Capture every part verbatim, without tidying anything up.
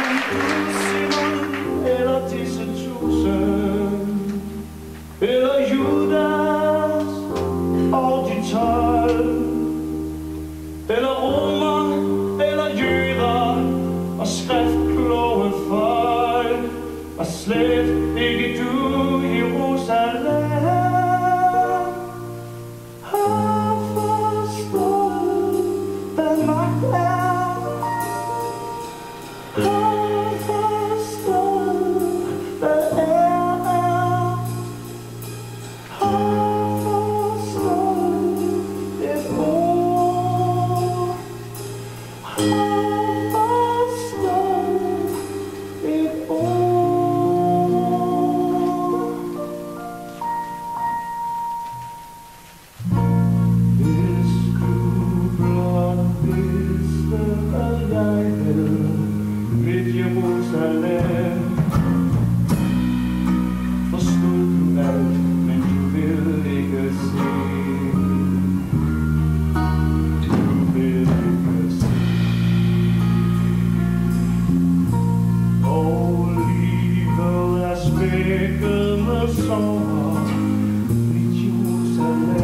Simon eller disse tusind, eller Judas og de tolv, eller romer, eller jøder og skriftkloge folk, og slet ikke du, Jerusalem. Har forstået, hvad magt er. Har forstået, hvad ære er. Har forstået et ord. Har forstået et ord. Hvis du blot vidste, hvad jeg ved, mit Jerusalem, forstod du alt, men du vil ikke se. Du vil ikke se. Og livet er spækket med sorger, mit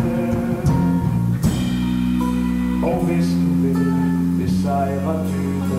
Jerusalem. Og hvis du vil besejre døden,